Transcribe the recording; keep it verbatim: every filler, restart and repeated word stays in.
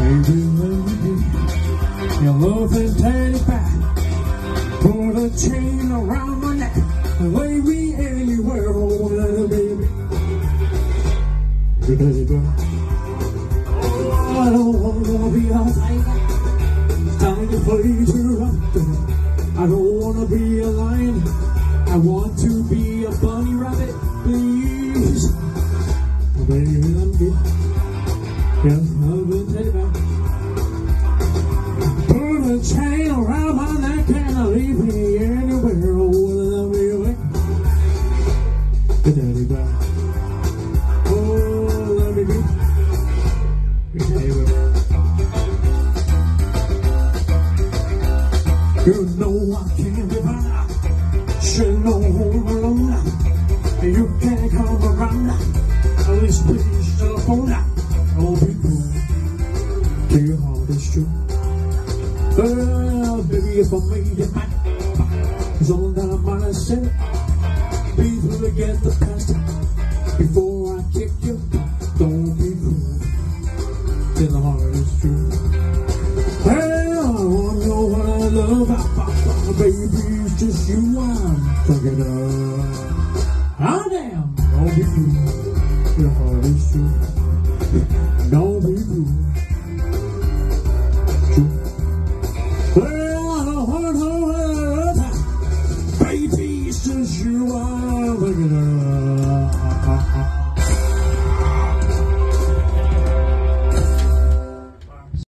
Baby, let me be your loving teddy bear. Put a chain around my neck and lay me anywhere, oh little baby. Your teddy bear. Oh, I don't wanna be a tiger, tiger play too rough. I don't wanna be a lion, I want to be a bunny rabbit, please. Oh, baby, let me be your loving teddy bear. Put a chain around my neck and leave me anywhere, oh little baby. Your teddy bear. Oh, let me be your teddy bear. You know I can't be found, should know home alone. You can't come around, at least please telephone. Oh, be cool, to your heart is true. Well, baby, if I made it mad, it's all that I might have said. Please forget the past before I kick you. Don't be cruel, till the heart is true. Well, I wanna know what I love about, baby, it's just you I'm talking about. Oh damn, don't be cruel, your heart is true.